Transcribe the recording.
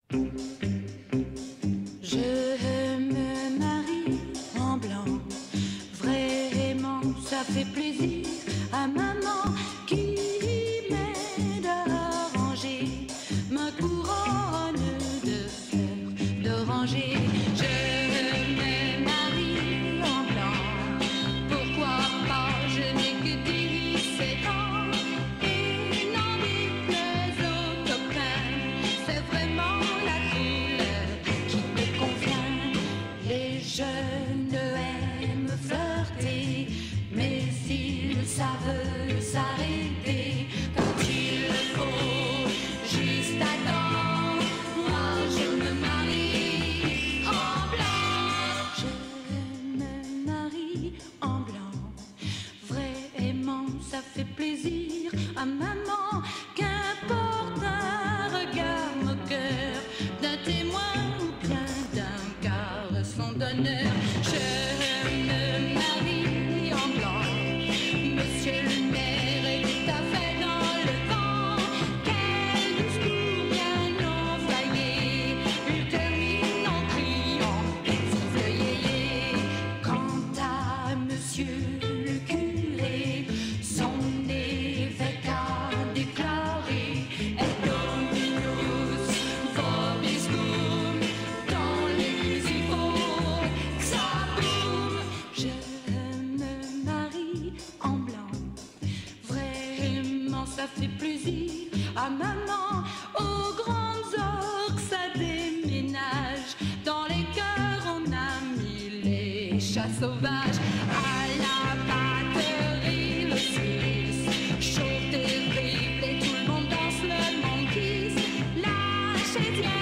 Je me marie en blanc, vraiment ça fait plaisir à maman qui m'aide à ranger ma couronne de fleurs d'oranger. Je me marie en blanc, pourquoi pas, je n'ai que 17 ans et n'en déplaise aux copains, c'est vraiment la couleur qui me convient. Les jeunes aiment flirter, mais ils savent s'arrêter quand il le faut, juste à temps. Moi je me marie en blanc. Je me marie en blanc, vraiment ça fait plaisir à maman. Qu'importe un regard moqueur d'un témoin ou bien d'un caressant d'honneur. Je me marie en blanc, monsieur le maire est tout à fait dans le vent. Quel discours bien envoyé, il termine en criant vive le yéyé. Quant à monsieur le curé, son évêque a déclaré et Dominus vobiscum, dans l'église il faut que ça boum. Je me marie en blanc, vraiment ça fait plaisir à maman. Aux grandes orques ça déménage, dans les cœurs on a mis les chats sauvages. À la batterie le Suisse, chaud terrible et tout le monde danse le monde kiss. La chétière